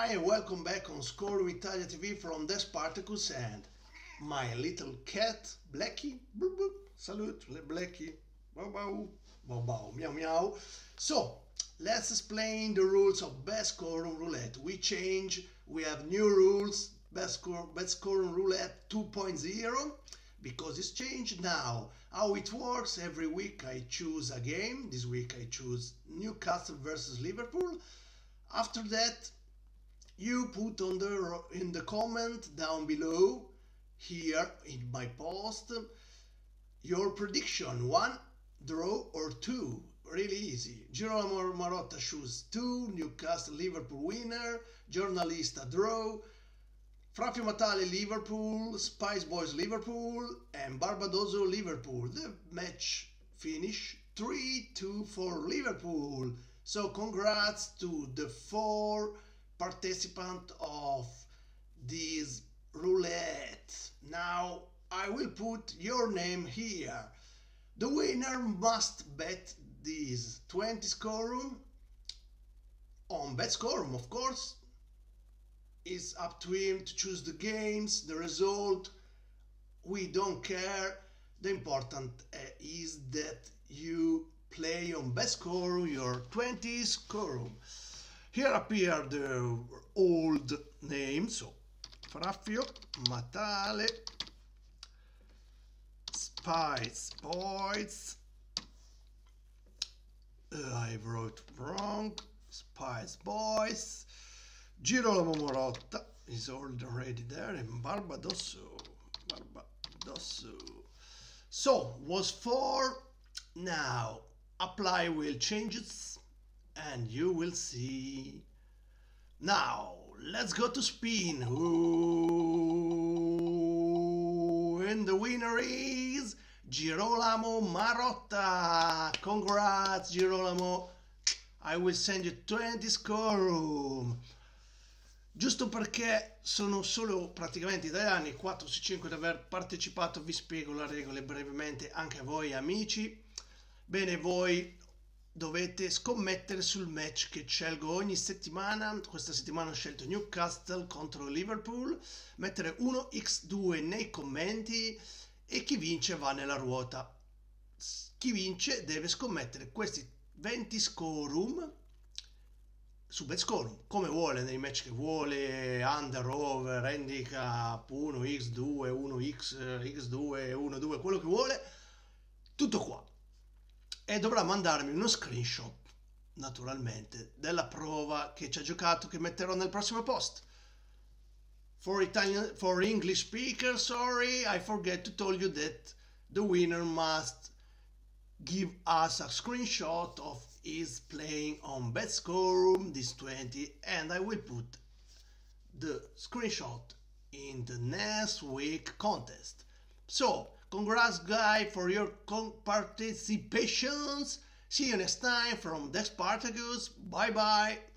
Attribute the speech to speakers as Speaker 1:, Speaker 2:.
Speaker 1: Hi and welcome back on Scoring Italia TV from the Spartacus and my little cat Blackie. Boop, boop. Salute, Blackie. Bow bow, bow bow, meow meow. So let's explain the rules of Best Scoring Roulette. We have new rules. Best Scoring Roulette 2.0 because it's changed now. How it works: every week I choose a game. This week I choose Newcastle versus Liverpool. After that, you put in the comment down below here in my post your prediction: 1 draw or 2. Really easy. Girolamo Marotta choose 2, Newcastle Liverpool winner, Giornalista draw, Frafio Matale Liverpool, Spice Boys Liverpool, and Barbadoso Liverpool. The match finish 3-2 for Liverpool. So congrats to the 4 participants of this roulette. Now I will put your name here. The winner must bet this 20 scorum on BetScorum, of course. It's up to him to choose the games, the result. We don't care. The important is that you play on BetScorum your 20 scorum. Here appear the old names, so Frafio Matale, Spice Boys, I wrote wrong, Spice Boys, Girolamo Marotta is already there, and Barbadoso. So was 4. Now apply will changes and you will see. Now let's go to spin. Ooh, and the winner is Girolamo Marotta. Congrats, Girolamo. I will send you 20 scorum. Giusto perché sono solo praticamente italiani, 4 su 5 ad aver partecipato, vi spiego le regole brevemente anche a voi amici. Bene, voi dovete scommettere sul match che scelgo ogni settimana. Questa settimana ho scelto Newcastle contro Liverpool. Mettere 1x2 nei commenti e chi vince va nella ruota. Chi vince deve scommettere questi 20 scorum su BetScorum, come vuole, nei match che vuole, under, over, handicap, 1x2, 1x2, 1-2, quello che vuole, tutto qua. E dovrà mandarmi uno screenshot, naturalmente, della prova che ci ha giocato, che metterò nel prossimo post. For English speakers, sorry, I forget to tell you that the winner must give us a screenshot of his playing on BetScorum this 20, and I will put the screenshot in the next week contest. So congrats guys for your participations. See you next time from the Spartacus. Bye bye.